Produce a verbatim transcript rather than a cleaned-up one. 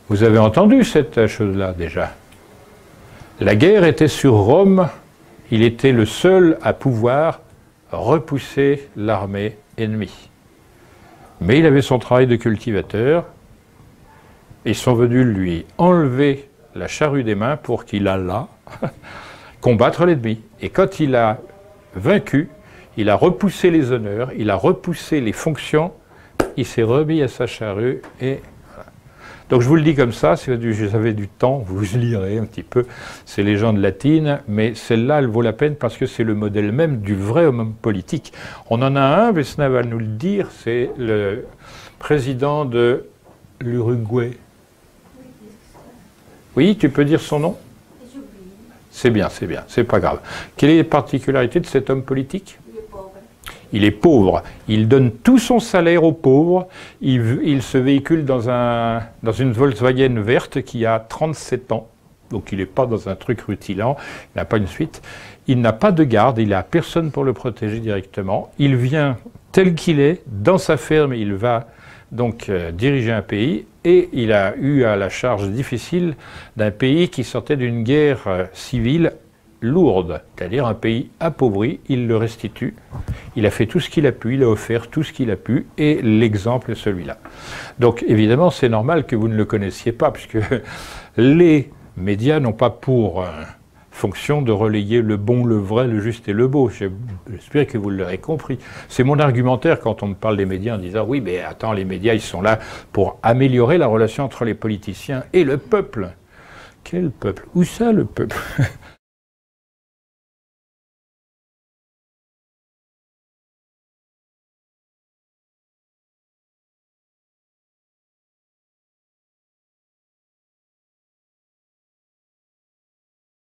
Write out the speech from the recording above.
Vous avez entendu cette chose-là déjà. La guerre était sur Rome, il était le seul à pouvoir repousser l'armée ennemie. Mais il avait son travail de cultivateur, ils sont venus lui enlever la charrue des mains pour qu'il allât combattre l'ennemi. Et quand il a vaincu, il a repoussé les honneurs, il a repoussé les fonctions, il s'est remis à sa charrue et voilà. Donc je vous le dis comme ça, si vous avez du temps, vous lirez un petit peu ces légendes latines, mais celle-là, elle vaut la peine parce que c'est le modèle même du vrai homme politique. On en a un, Vesna va nous le dire, c'est le président de l'Uruguay. Oui, tu peux dire son nom? C'est bien, c'est bien, c'est pas grave. Quelle est la particularité de cet homme politique? Il est pauvre. Il donne tout son salaire aux pauvres. Il, il se véhicule dans, un, dans une Volkswagen verte qui a trente-sept ans. Donc il n'est pas dans un truc rutilant, il n'a pas une suite. Il n'a pas de garde, il n'a personne pour le protéger directement. Il vient tel qu'il est, dans sa ferme, il va donc euh, diriger un pays. Et il a eu à la charge difficile d'un pays qui sortait d'une guerre euh, civile lourde, c'est-à-dire un pays appauvri, il le restitue, il a fait tout ce qu'il a pu, il a offert tout ce qu'il a pu, et l'exemple est celui-là. Donc évidemment, c'est normal que vous ne le connaissiez pas, puisque les médias n'ont pas pour euh, fonction de relayer le bon, le vrai, le juste et le beau. J'espère que vous l'aurez compris. C'est mon argumentaire quand on me parle des médias en disant « Oui, mais attends, les médias, ils sont là pour améliorer la relation entre les politiciens et le peuple. » Quel peuple? Où ça, le peuple?